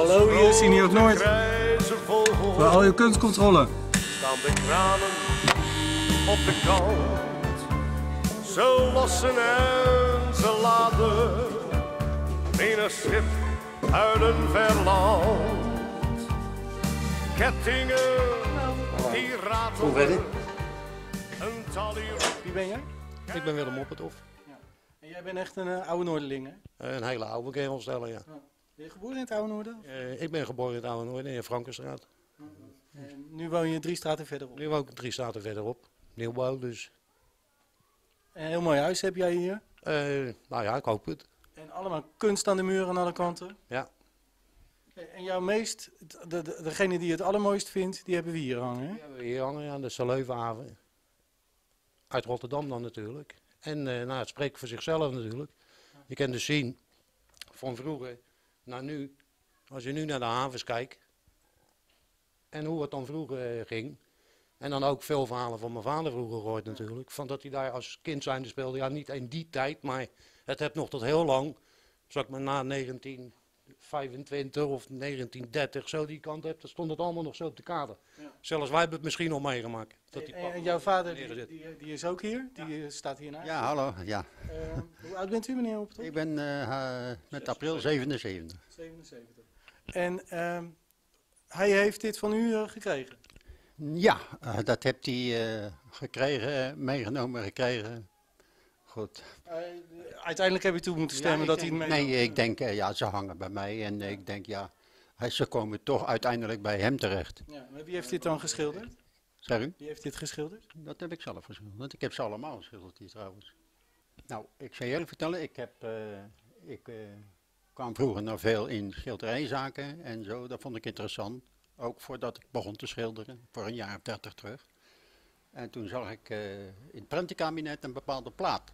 Hallo, hier is Senior Noord. Voor al je kunstcontrole. Staan de kranen op de kant. Ze lossen en ze laden. Menig schip uit een ver land. Kettingen die ratelen. Hoe verder? Een talier. Wie ben jij? Ik ben Willem Opperthof. Ja. En jij bent echt een oude Noorderling, hè? Een hele oude kerel stellen, ja. Ben je geboren in het oude Noorden? Ik ben geboren in het Oude Noorden in Frankenstraat. En nu woon je 3 straten verderop. Nu woon ik 3 straten verderop. Nieuwbouw dus. Een heel mooi huis heb jij hier. Nou ja, ik hoop het. En allemaal kunst aan de muren aan alle kanten. Ja. En jouw meest, degene die het allermooist vindt, die hebben we hier hangen, hè? Die hebben we hier hangen, ja, de Saleuvenhaven. Uit Rotterdam dan natuurlijk. En nou, het spreekt voor zichzelf natuurlijk. Je kan dus zien, van vroeger naar nu, als je nu naar de havens kijkt. En hoe het dan vroeger ging. En dan ook veel verhalen van mijn vader vroeger gehoord natuurlijk. Van dat hij daar als kind zijnde speelde. Ja, niet in die tijd, maar het heeft nog tot heel lang. Zeg ik maar na 1925 of 1930 zo die kant hebt. Dan stond het allemaal nog zo op de kade. Ja. Zelfs wij hebben het misschien nog meegemaakt. Dat die En jouw vader, neergezet. die is ook hier? Die staat hiernaast? Ja, hallo. Ja. Hoe oud bent u, meneer Oppertof? Ik ben met april 77. 77. En hij heeft dit van u gekregen? Ja, dat heeft hij gekregen, meegenomen gekregen. Goed. Uiteindelijk heb je toe moeten stemmen Ja, dat hij het mee... Nee, ik denk, ja, ze hangen bij mij en ik denk, ja, ze komen toch uiteindelijk bij hem terecht. Ja, maar wie heeft dit dan geschilderd? Zeg u? Wie heeft dit geschilderd? Dat heb ik zelf geschilderd, want ik heb ze allemaal geschilderd hier trouwens. Nou, ik zal je eerlijk vertellen, ik kwam vroeger nog veel in schilderijzaken en zo, dat vond ik interessant. Ook voordat ik begon te schilderen, voor een jaar of 30 terug. En toen zag ik in het prentenkabinet een bepaalde plaat.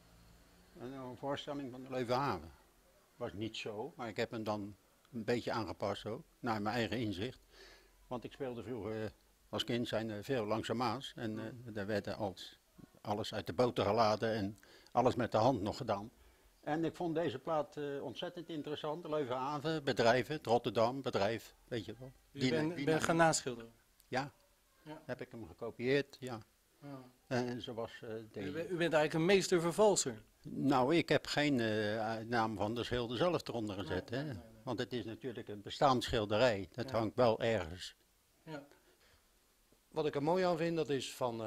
Een voorstelling van de Leuvenhaven. Was niet zo, maar ik heb hem dan een beetje aangepast ook, naar mijn eigen inzicht. Want ik speelde vroeger als kind zijn veel langs de Maas. En daar werd alles uit de boter geladen en alles met de hand nog gedaan. En ik vond deze plaat ontzettend interessant. De Leuvenhaven, bedrijven, het Rotterdam, bedrijf, weet je wel. Je bent gaan naschilderen? Ja, Ja. heb ik hem gekopieerd, ja. Ja. En zoals U bent eigenlijk een meestervervalser. Nou, ik heb geen naam van de schilder zelf eronder gezet, hè. Want het is natuurlijk een bestaand schilderij. Dat hangt wel ergens. Ja. Wat ik er mooi aan vind, dat is van...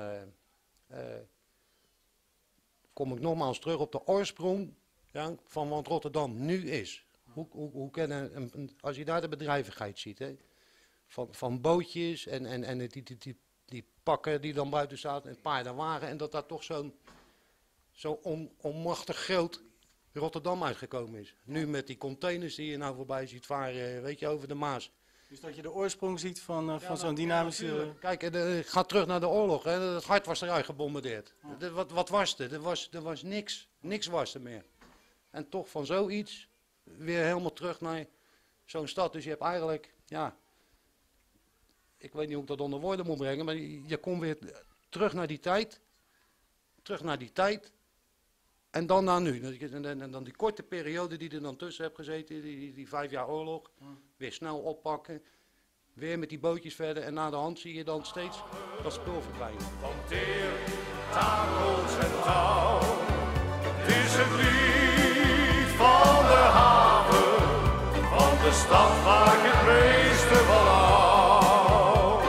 kom ik nogmaals terug op de oorsprong, ja, van wat Rotterdam nu is. Hoe als je daar de bedrijvigheid ziet, hè, van bootjes en die pakken die dan buiten staan en paardenwagen. En dat daar toch zo onmachtig groot Rotterdam uitgekomen is. Nu met die containers die je nou voorbij ziet varen, weet je, over de Maas. Dus dat je de oorsprong ziet van zo'n dynamische... Ja, kijk, ga terug naar de oorlog. Hè. Het hart was eruit gebombardeerd. Wat was er? Er was niks. Niks was er meer. En toch van zoiets weer helemaal terug naar zo'n stad. Dus je hebt eigenlijk, ja... Ik weet niet hoe ik dat onder woorden moet brengen, maar je komt weer terug naar die tijd. Terug naar die tijd. En dan naar nu. En dan die korte periode die er dan tussen hebt gezeten, die 5 jaar oorlog. Weer snel oppakken. Weer met die bootjes verder. En na de hand zie je dan steeds dat spul verdwijnen. Van teer, takels en touw. Het is het lied van de haven. Van de stad waar ik het meeste van hou.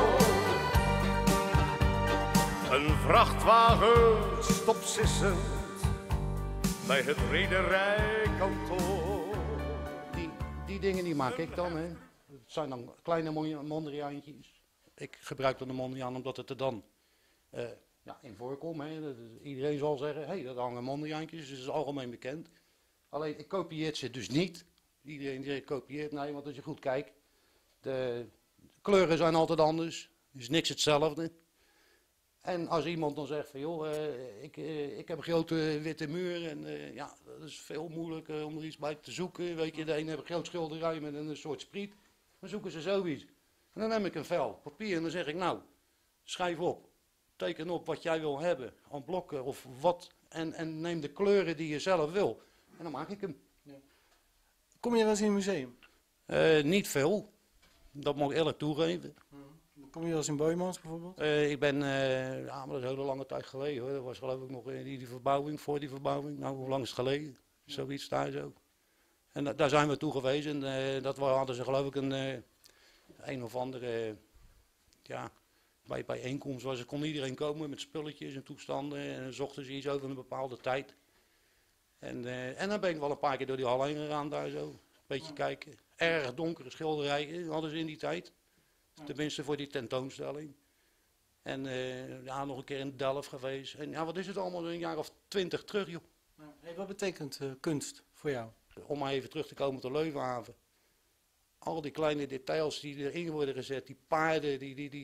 Een vrachtwagen stopt sissend bij het rederijkantoor. Die dingen die maak ik dan. Hè. Het zijn dan kleine Mondriaantjes. Ik gebruik dan de Mondriaan omdat het er dan in voorkomt. Hè. Iedereen zal zeggen, hey, dat hangen Mondriaantjes, dus dat is algemeen bekend. Alleen ik kopieer ze dus niet. Iedereen die kopieert, nee, want als je goed kijkt, de kleuren zijn altijd anders. Er is niks hetzelfde. En als iemand dan zegt van joh, ik heb een grote witte muur en ja, dat is veel moeilijker om er iets bij te zoeken. Weet je, de ene heeft een groot schilderij met een soort spriet. Dan zoeken ze zoiets. En dan neem ik een vel papier en dan zeg ik nou, schrijf op. Teken op wat jij wil hebben, aan blokken of wat. En neem de kleuren die je zelf wil. En dan maak ik hem. Kom je wel eens in een museum? Niet veel. Dat moet ik eerlijk toegeven. Kom je wel eens in Boijmans bijvoorbeeld? Ik ben, ja, maar dat is een hele lange tijd geleden hoor. Dat was geloof ik nog die verbouwing, voor die verbouwing. Nou, hoe lang is het geleden? Zoiets daar zo. En daar zijn we toe geweest en hadden ze geloof ik een of andere, ja, bij bijeenkomst was, kon iedereen komen met spulletjes en toestanden en dan zochten ze iets over een bepaalde tijd. En dan ben ik wel een paar keer door die hal heen gegaan daar zo, een beetje kijken. Erg donkere schilderijen hadden ze in die tijd, tenminste voor die tentoonstelling. En ja, nog een keer in Delft geweest. En ja, wat is het allemaal, een jaar of 20 terug joh. Hey, wat betekent kunst voor jou? Om maar even terug te komen tot Leuvenhaven. Al die kleine details die erin worden gezet, die paarden,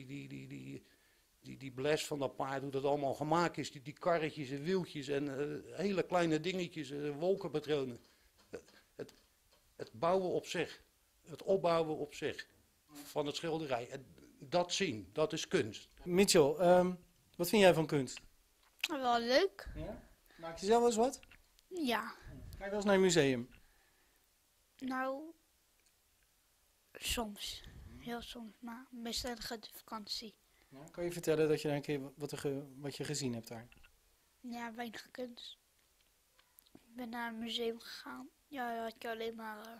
die bles van dat paard, hoe dat allemaal gemaakt is, die karretjes en wieltjes en hele kleine dingetjes, wolkenpatronen. Het bouwen op zich, het opbouwen op zich van het schilderij, dat zien, dat is kunst. Mitchell, wat vind jij van kunst? Wel leuk. Ja? Maak je zelf wel eens wat? Ja. Ga je wel eens naar een museum? Nou, soms. Heel soms, maar meestal de vakantie. Ja? Kan je vertellen dat je daar een keer wat je gezien hebt daar? Ja, weinig kunst. Ik ben naar een museum gegaan. Ja, daar had je alleen maar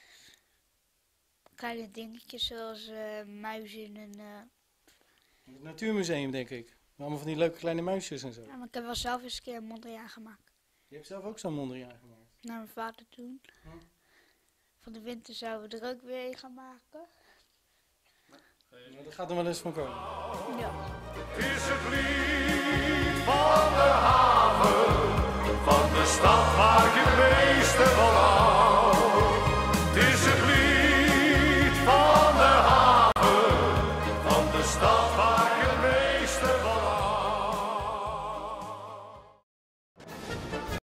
kleine dingetjes zoals muizen en... Het Natuurmuseum denk ik. Allemaal van die leuke kleine muisjes en zo. Ja, maar ik heb wel zelf eens een keer een Mondriaan gemaakt. Je hebt zelf ook zo'n Mondriaan gemaakt. Naar mijn vader toen. Hm. Van de winter zouden we er ook weer een gaan maken. Nou, dat gaat er wel eens van komen. Ja. Het is het lied van